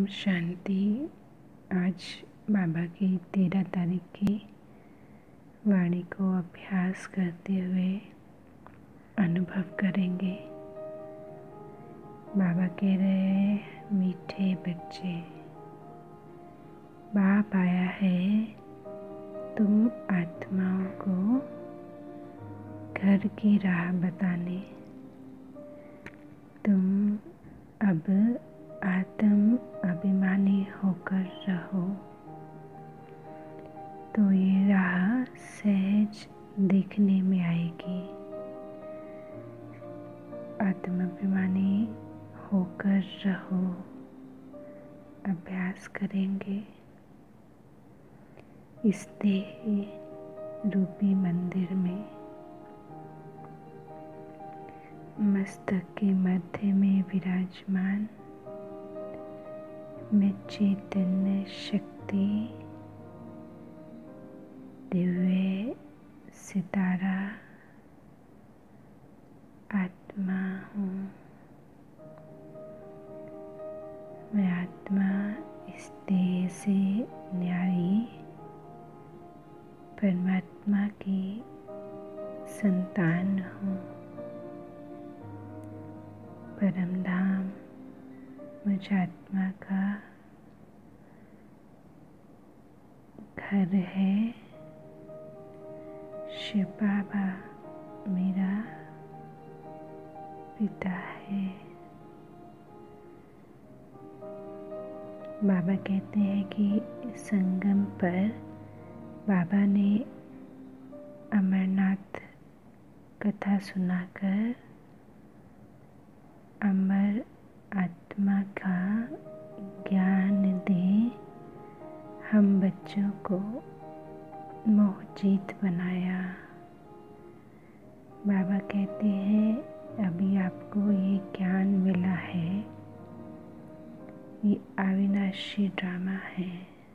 शांति। आज बाबा की 13 तारीख की वाणी को अभ्यास करते हुए अनुभव करेंगे। बाबा कह रहे हैं, मीठे बच्चे, बाप आया है तुम आत्माओं को घर की राह बताने। तुम अब आत्म अभिमानी होकर रहो तो ये राह सहज देखने में आएगी। आत्म अभिमानी होकर रहो, अभ्यास करेंगे। इस देह रूपी मंदिर में मस्तक के मध्य में विराजमान मैं चैतन्य शक्ति दिव्य सितारा आत्मा हूँ। मैं आत्मा इस देह से न्यारी परमात्मा की संतान हूँ। परम धाम मुझ आत्मा का घर है। शिव बाबा मेरा पिता है। बाबा कहते हैं कि संगम पर बाबा ने अमरनाथ कथा सुनाकर अमर आत्मा का ज्ञान दे हम बच्चों को मोहजीत बनाया। बाबा कहते हैं अभी आपको ये ज्ञान मिला है, ये अविनाशी ड्रामा है।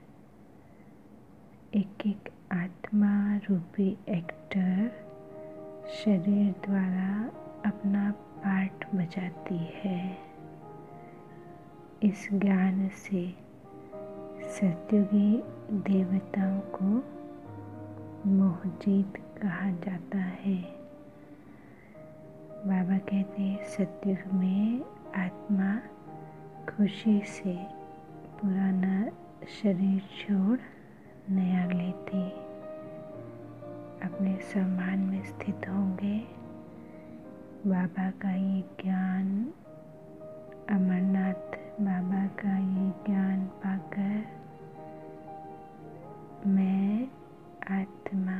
एक एक आत्मा रूपी एक्टर शरीर द्वारा अपना पार्ट बजाती है। इस ज्ञान से सत्युगी देवताओं को मोहजीत कहा जाता है। बाबा कहते हैं सत्युग में आत्मा खुशी से पुराना शरीर छोड़ नया लेते अपने सम्मान में स्थित होंगे। बाबा का ये ज्ञान, अमरनाथ बाबा का ये ज्ञान पाकर मैं आत्मा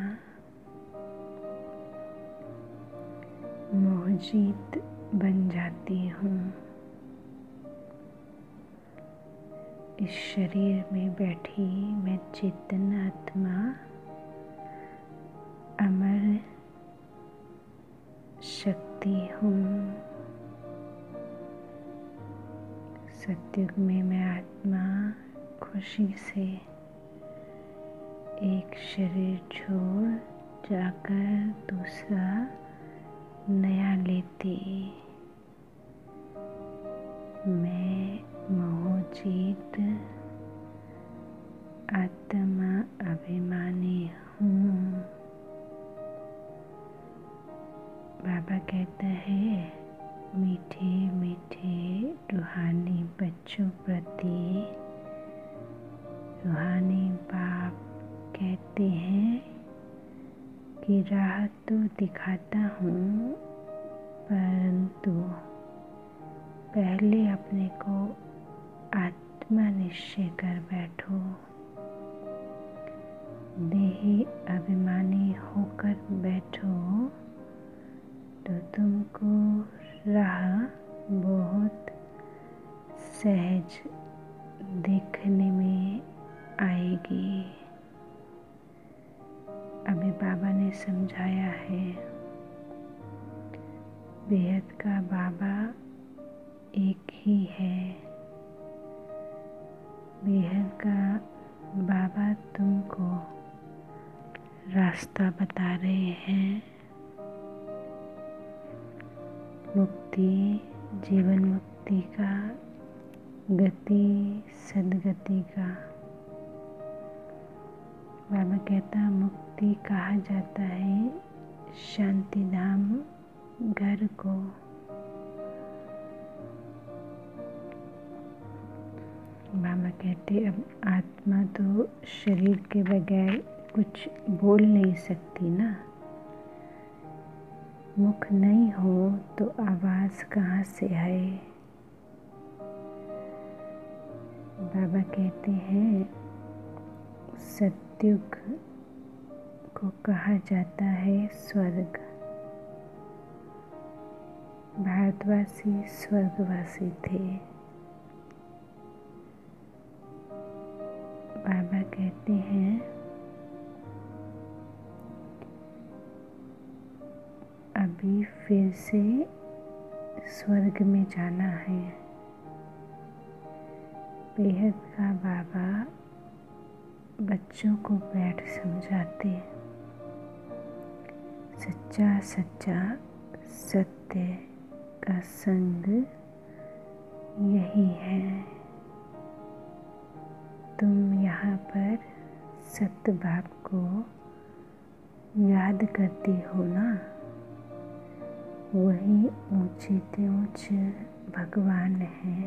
मोहजीत बन जाती हूँ। इस शरीर में बैठी मैं चेतन आत्मा अमर शक्ति हूँ। सत्युग में मैं आत्मा खुशी से एक शरीर छोड़ जाकर दूसरा नया लेती। मैं मोहजीत आत्मा अभिमानी हूँ। बाबा कहता है मीठे मीठे रूहानी बच्चों प्रति रूहानी बाप कहते हैं कि राह तो दिखाता हूँ, परंतु पहले अपने को आत्मा निश्चय कर बैठो। देही अभिमानी होकर बैठो तो तुमको राह बहुत सहज देखने में आएगी। अभी बाबा ने समझाया है बेहद का बाबा एक ही है। बेहद का बाबा तुमको रास्ता बता रहे हैं। मुक्ति, जीवन मुक्ति का गति सदगति का। बाबा कहता मुक्ति कहा जाता है शांति धाम घर को। बाबा कहते अब आत्मा तो शरीर के बगैर कुछ बोल नहीं सकती ना। मुख नहीं हो तो आवाज़ कहाँ से आए। बाबा कहते हैं सत्युग को कहा जाता है स्वर्ग। भारतवासी स्वर्गवासी थे। बाबा कहते हैं अभी फिर से स्वर्ग में जाना है। बेहद का बाबा बच्चों को बैठ समझाते सच्चा सच्चा सत्य का संग यही है। तुम यहाँ पर सत्य बाप को याद करती हो ना। वही ऊंचे से ऊंचे भगवान है।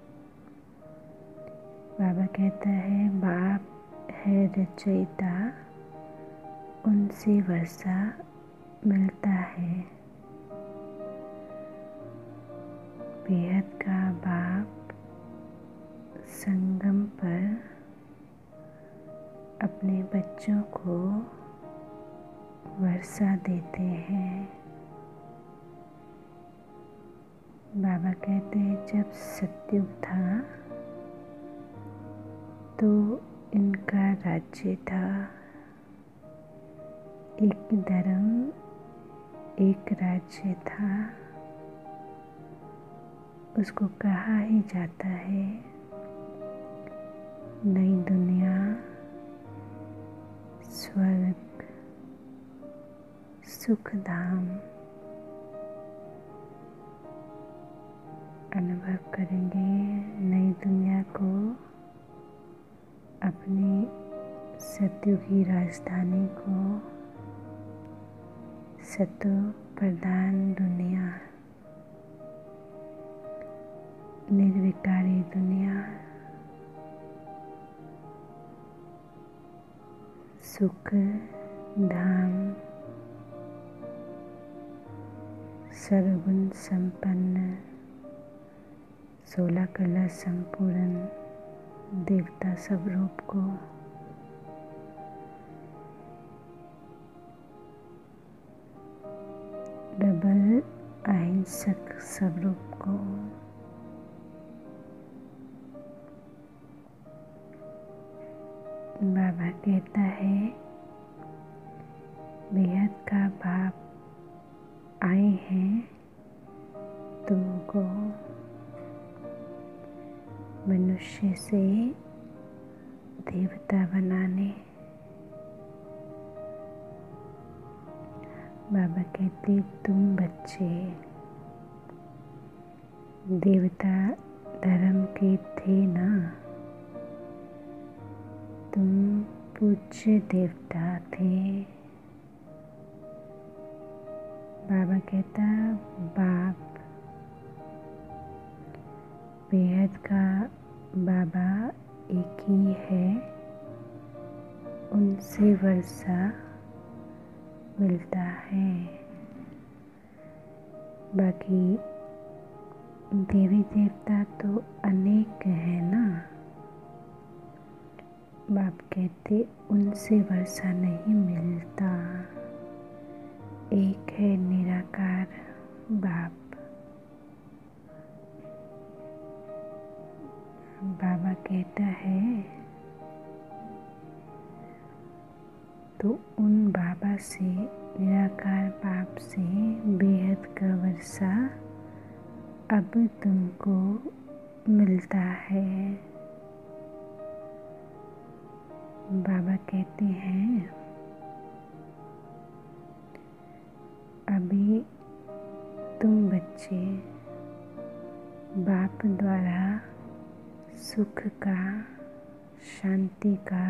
बाबा कहता है बाप है रचयिता, उनसे वर्षा मिलता है। बेहद का बाप संगम पर अपने बच्चों को वर्षा देते हैं। बाबा कहते हैं जब सत्युग था तो इनका राज्य था। एक धर्म एक राज्य था। उसको कहा ही जाता है नई दुनिया स्वर्ग सुख धाम। अनुभव करेंगे नई दुनिया को, अपनी सत्युगी राजधानी को, सतो प्रधान दुनिया, निर्विकारी दुनिया, सुख धाम, सर्वगुण संपन्न 16 कला संपूर्ण देवता स्वरूप को डबल अहिंसक स्वरूप को बाबा कहता है बेहद का बाप आए हैं तुमको मनुष्य से देवता बनाने। बाबा कहते तुम बच्चे देवता धर्म के थे ना। तुम पूज्य देवता थे। बाबा कहता बाप बेहद का बाबा एक ही है, उनसे वर्षा मिलता है। बाकी देवी देवता तो अनेक है ना। बाप कहते उनसे वर्षा नहीं मिलता। एक है निराकार बाप। बाबा कहता है तो उन बाबा से निराकार बाप से बेहद का वर्षा अब तुमको मिलता है। बाबा कहते हैं अभी तुम बच्चे बाप द्वारा सुख का, शांति का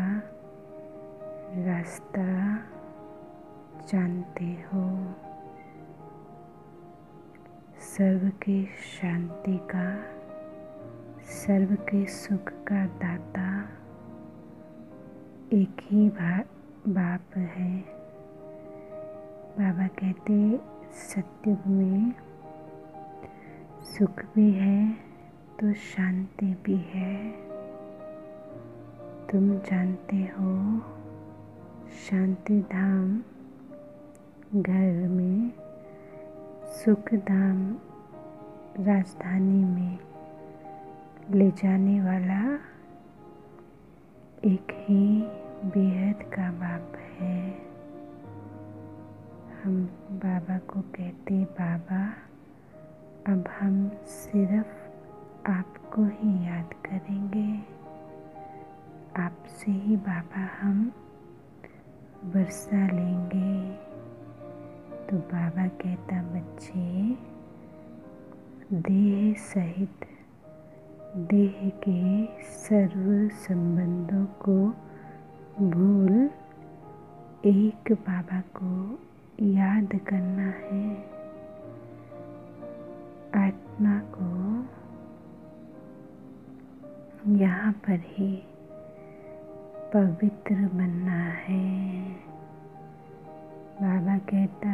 रास्ता जानते हो। सर्व के शांति का, सर्व के सुख का दाता एक ही बाप है। बाबा कहते सत्युग में सुख भी है तो शांति भी है। तुम जानते हो शांति धाम घर में, सुख धाम राजधानी में ले जाने वाला एक ही बेहद का बाप है। हम बाबा को कहते बाबा अब हम सिर्फ आपको ही याद करेंगे, आपसे ही बाबा हम वर्षा लेंगे। तो बाबा कहता बच्चे देह सहित देह के सर्व संबंधों को भूल एक बाबा को याद करना है। आत्मा को यहाँ पर ही पवित्र बनना है। बाबा कहता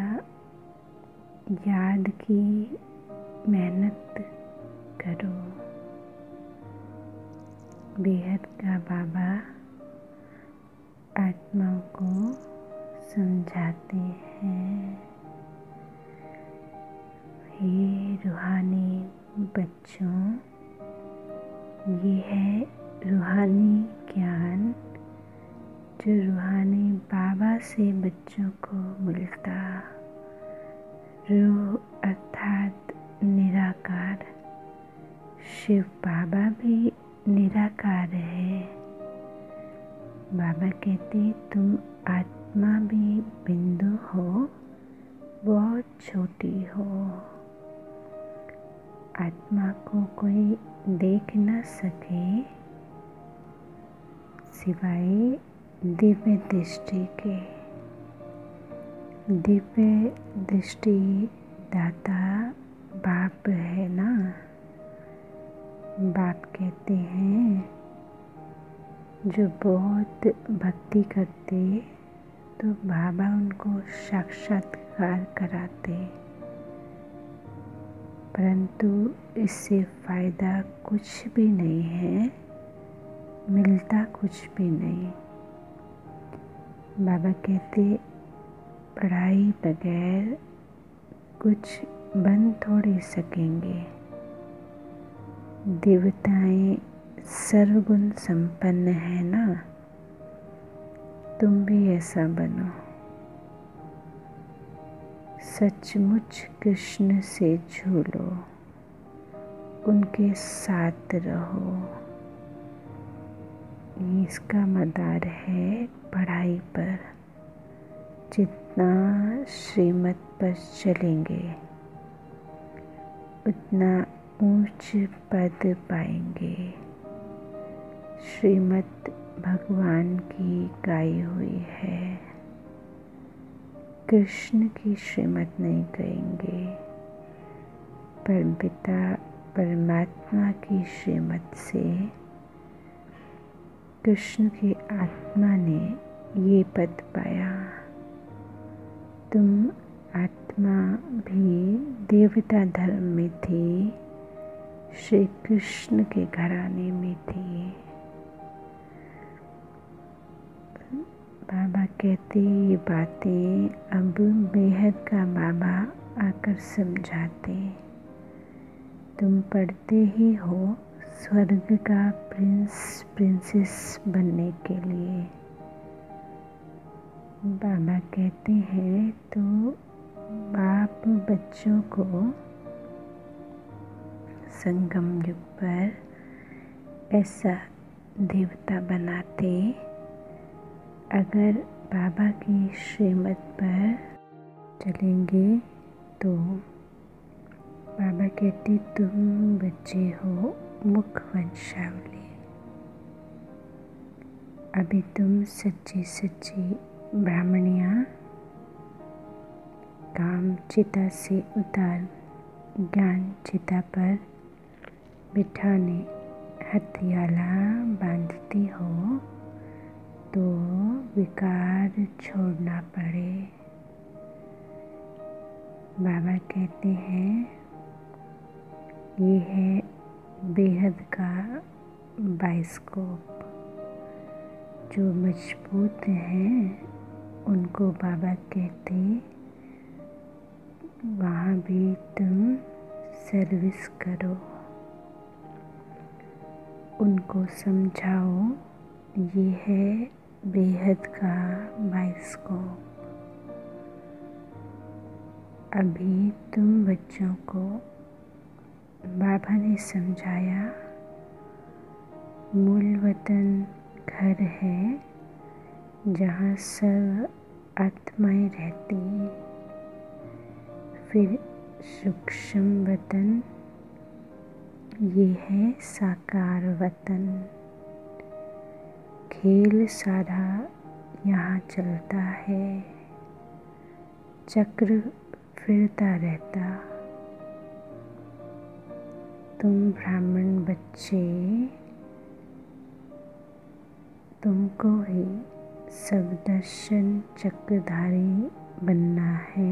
याद की मेहनत करो। बेहद का बाबा आत्माओं को समझाते हैं, हे रूहानी बच्चों, ये है रूहानी ज्ञान जो रूहानी बाबा से बच्चों को मिलता। रूह अर्थात निराकार, शिव बाबा भी निराकार है। बाबा कहते तुम आत्मा भी बिंदु हो, बहुत छोटी हो। आत्मा को कोई देख न सके सिवाय दिव्य दृष्टि के। दिव्य दृष्टि दाता बाप है ना। बाप कहते हैं जो बहुत भक्ति करते तो बाबा उनको साक्षात्कार कराते, परंतु इससे फ़ायदा कुछ भी नहीं है, मिलता कुछ भी नहीं। बाबा कहते पढ़ाई बगैर कुछ बन थोड़ी सकेंगे। देवताएं सर्वगुण संपन्न है ना, तुम भी ऐसा बनो। सचमुच कृष्ण से झूलो, उनके साथ रहो। इसका मदार है पढ़ाई पर। जितना श्रीमत पर चलेंगे उतना ऊंच पद पाएंगे। श्रीमत भगवान की गाई हुई है, कृष्ण की श्रीमत नहीं कहेंगे। परमपिता परमात्मा की श्रीमत से कृष्ण की आत्मा ने ये पद पाया। तुम आत्मा भी देवता धर्म में थी, श्री कृष्ण के घराने में थी। बाबा कहते ये बातें अब बेहद का बाबा आकर समझाते। तुम पढ़ते ही हो स्वर्ग का प्रिंस प्रिंसेस बनने के लिए। बाबा कहते हैं तो बाप बच्चों को संगम युग पर ऐसा देवता बनाते। अगर बाबा की श्रीमत पर चलेंगे तो बाबा कहते तुम बच्चे हो मुख वंशावली। अभी तुम सच्ची सच्ची ब्राह्मणियाँ काम चिता से उतार ज्ञान चिता पर बिठाने हथियाला बांधती हो तो विकार छोड़ना पड़े। बाबा कहते हैं ये है बेहद का बाइस्कोप। जो मजबूत हैं उनको बाबा कहते वहाँ भी तुम सर्विस करो, उनको समझाओ ये है बेहद का बाइस्कोप। अभी तुम बच्चों को बाबा ने समझाया मूल वतन घर है जहाँ सब आत्माएं रहती। फिर सूक्ष्म वतन ये है साकार वतन। खेल सारा यहाँ चलता है, चक्र फिरता रहता। तुम ब्राह्मण बच्चे तुमको ही सब दर्शन चक्रधारी बनना है।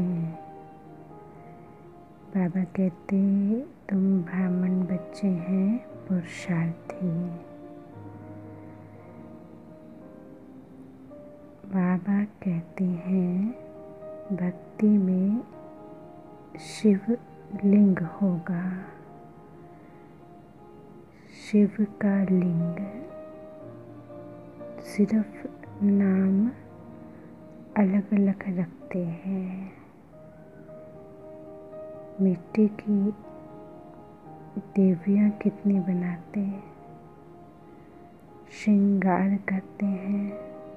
बाबा कहते तुम ब्राह्मण बच्चे हैं पुरुषार्थी। बाबा कहते हैं भक्ति में शिव लिंग होगा। शिव का लिंग सिर्फ नाम अलग अलग रखते हैं। मिट्टी की देवियाँ कितनी बनाते, श्रृंगार करते हैं,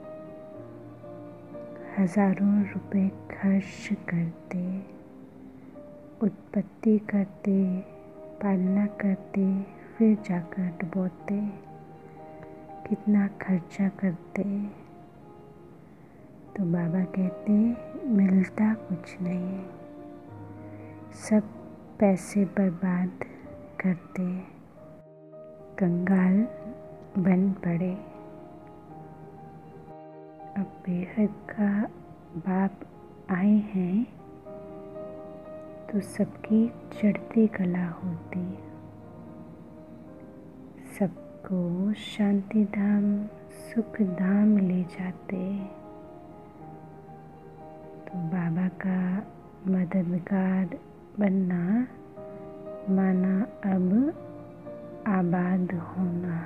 हजारों रुपए खर्च करते, उत्पत्ति करते, पालना करते, फिर जाकर डुबोते, कितना खर्चा करते। तो बाबा कहते मिलता कुछ नहीं, सब पैसे बर्बाद करते, कंगाल बन पड़े। अब बेहद का बाप आए हैं तो सबकी चढ़ती कला होती, सबको शांति धाम सुख धाम ले जाते। तो बाबा का मददगार बनना माना अब आबाद होना।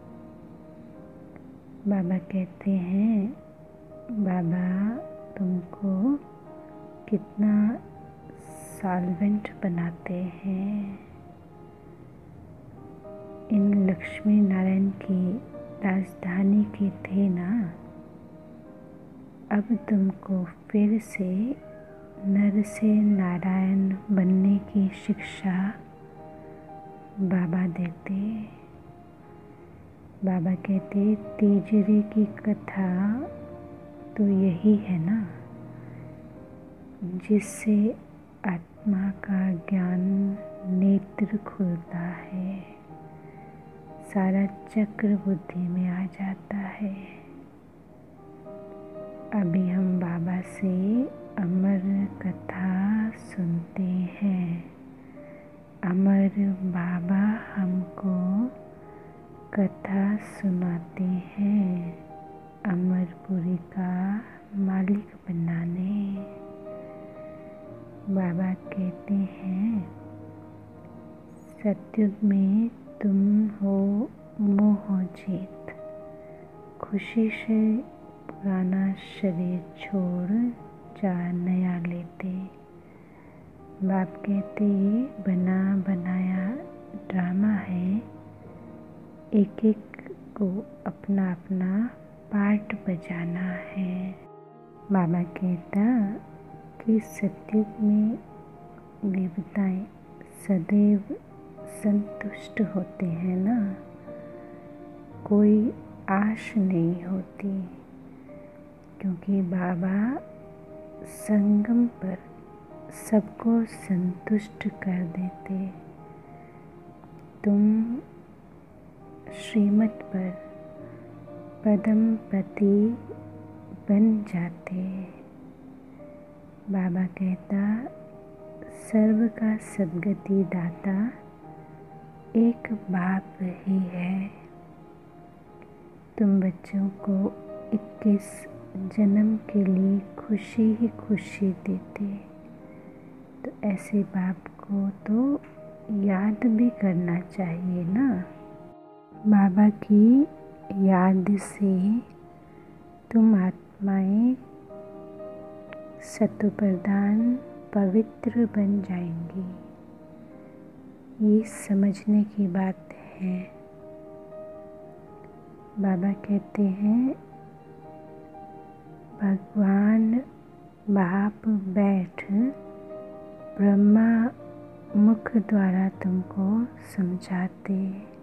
बाबा कहते हैं बाबा तुमको कितना सॉल्वेंट बनाते हैं। इन लक्ष्मी नारायण की राजधानी के थे ना, अब तुमको फिर से नर से नारायण बनने की शिक्षा बाबा देते। बाबा कहते तीजरी की कथा तो यही है ना, जिससे आत्मा का ज्ञान नेत्र खुलता है, सारा चक्र बुद्धि में आ जाता है। अभी हम बाबा से अमर कथा सुनते हैं। अमर बाबा हमको कथा सुनाते हैं, अमरपुरी का मालिक बनाने। बाबा कहते हैं सतयुग में तुम हो मोह जीत, खुशी से पुराना शरीर छोड़ जा नया लेते। बाप कहते बना बनाया ड्रामा है, एक एक को अपना अपना पार्ट बजाना है। बाबा कहता कि सतयुग में देवताएं सदैव संतुष्ट होते हैं ना, कोई आश नहीं होती, क्योंकि बाबा संगम पर सबको संतुष्ट कर देते। तुम श्रीमत पर पदम पति बन जाते। बाबा कहता, सर्व का सद्गति दाता एक बाप ही है। तुम बच्चों को 21 जन्म के लिए खुशी ही खुशी देते, तो ऐसे बाप को तो याद भी करना चाहिए ना। बाबा की याद से तुम आत्माएं सत्व प्रधान पवित्र बन जाएंगी। ये समझने की बात है। बाबा कहते हैं, भगवान बाप बैठ ब्रह्मा मुख द्वारा तुमको समझाते।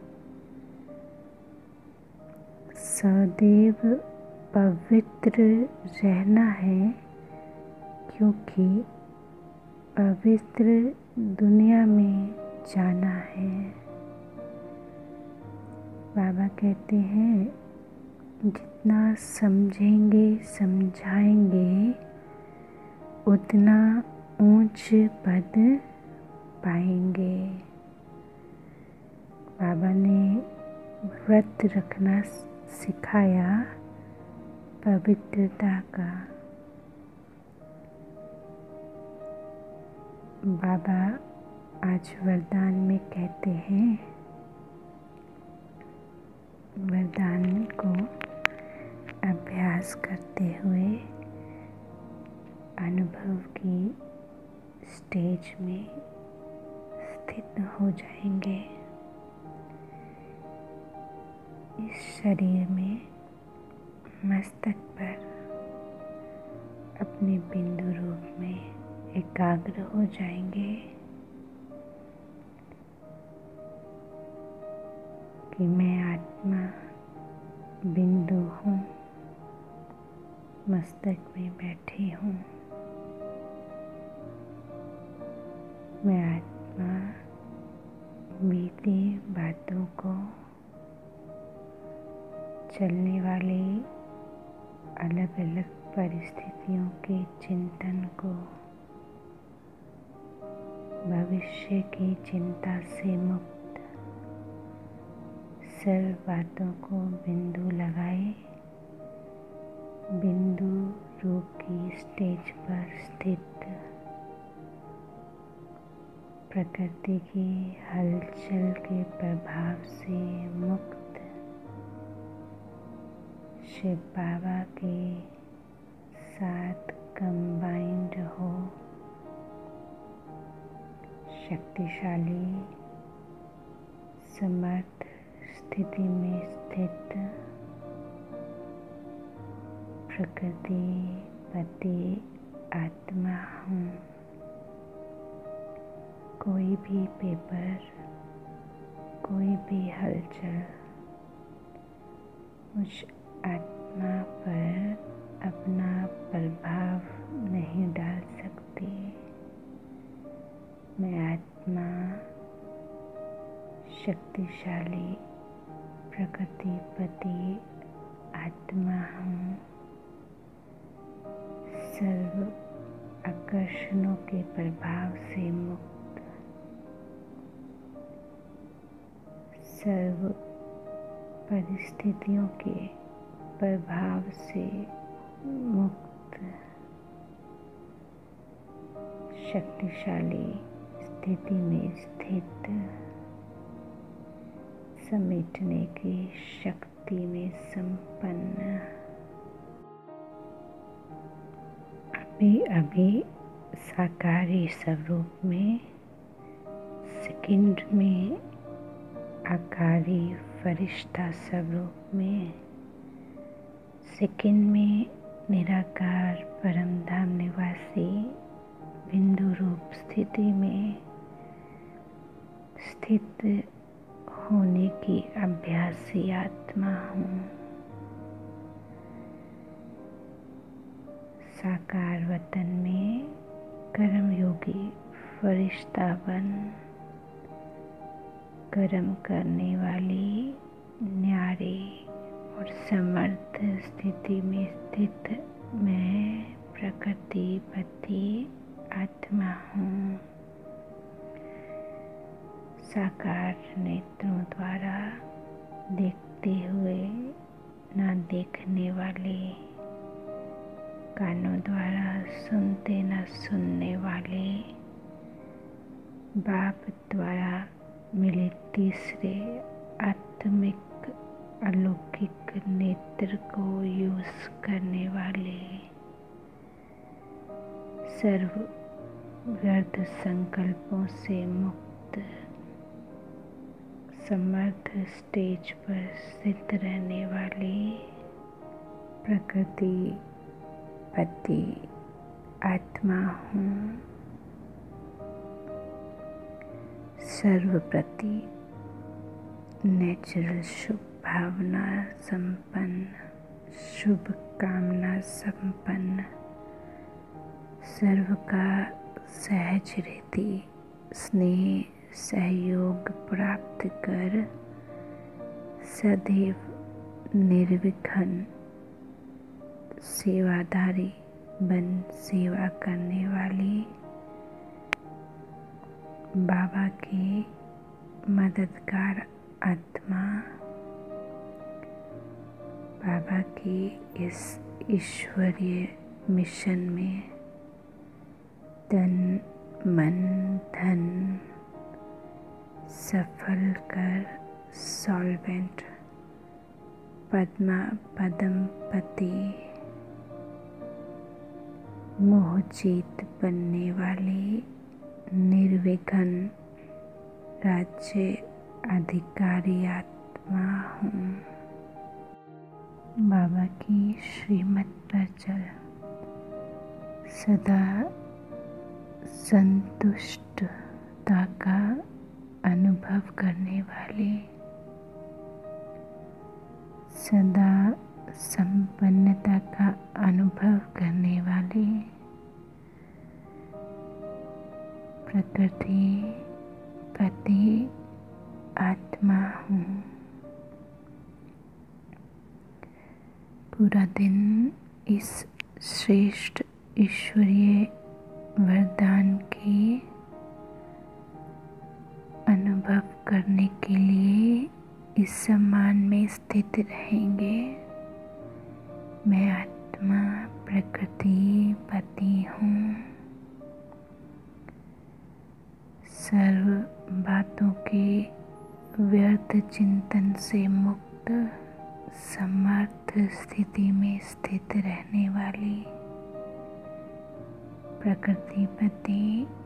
सदैव पवित्र रहना है, क्योंकि पवित्र दुनिया में जाना है। बाबा कहते हैं, जितना समझेंगे समझाएंगे उतना ऊंच पद पाएंगे। बाबा ने व्रत रखना सिखाया पवित्रता का। बाबा आज वरदान में कहते हैं, वरदान को अभ्यास करते हुए अनुभव की स्टेज में स्थित हो जाएंगे। इस शरीर में मस्तक पर अपने बिंदु रूप में एकाग्र हो जाएंगे कि मैं आत्मा बिंदु हूँ, मस्तक में बैठी हूँ। मैं आत्मा बीती बातों को, चलने वाली अलग अलग परिस्थितियों के चिंतन को, भविष्य की चिंता से मुक्त, सर्व बातों को बिंदु लगाए, बिंदु रूप की स्टेज पर स्थित प्रकृति की हलचल के प्रभाव से मुक्त शिव बाबा के साथ कंबाइंड हो, शक्तिशाली समर्थ स्थिति में स्थित प्रकृति पति आत्मा हूँ। कोई भी पेपर, कोई भी हलचल मुझ आत्मा पर अपना प्रभाव नहीं डाल सकती। मैं आत्मा शक्तिशाली प्रकृतिपति आत्मा हूँ। सर्व आकर्षणों के प्रभाव से मुक्त, सर्व परिस्थितियों के प्रभाव से मुक्त, शक्तिशाली स्थिति में स्थित, समेटने की शक्ति में संपन्न। अभी अभी साकारी स्वरूप में, सेकंड में आकारी फरिश्ता स्वरूप में, सेकंड में निराकार परम धाम निवासी बिंदु रूप स्थिति में स्थित होने की अभ्यासी आत्मा हूँ। साकार वतन में कर्मयोगी फरिश्ता बन कर्म करने वाली न्यारी और समर्थ स्थिति में स्थित मैं प्रकृतिपति आत्मा हूँ। साकार नेत्रों द्वारा देखते हुए न देखने वाले, कानों द्वारा सुनते न सुनने वाले, बाप द्वारा मिले तीसरे आत्मिक अलौकिक नेत्र को यूज करने वाले, सर्व व्यर्थ संकल्पों से मुक्त, समर्थ स्टेज पर स्थित रहने वाले प्रकृति पति आत्मा हूँ। सर्वप्रति नेचुरल शुभ भावना संपन्न, शुभ कामना संपन्न, सर्व का सहज रीति स्नेह सहयोग प्राप्त कर सदैव निर्विघ्न सेवाधारी बन सेवा करने वाली बाबा की मददगार आत्मा, बाबा की इस ईश्वरीय मिशन में तन मन धन सफल कर सॉल्वेंट पद्मा पदमपति मोहजीत बनने वाली निर्विघ्न राज्य अधिकारी आत्मा हूँ। बाबा की श्रीमत पर चल सदा संतुष्टता का अनुभव करने वाले, सदा संपन्नता का अनुभव करने वाले प्रकृति पति आत्मा हूँ। पूरा दिन इस श्रेष्ठ ईश्वरीय वरदान के अनुभव करने के लिए इस सम्मान में स्थित रहेंगे। मैं आत्मा प्रकृति पति हूँ। सर्व बातों के व्यर्थ चिंतन से मुक्त समर्थ स्थिति में स्थित रहने वाली प्रकृतिपति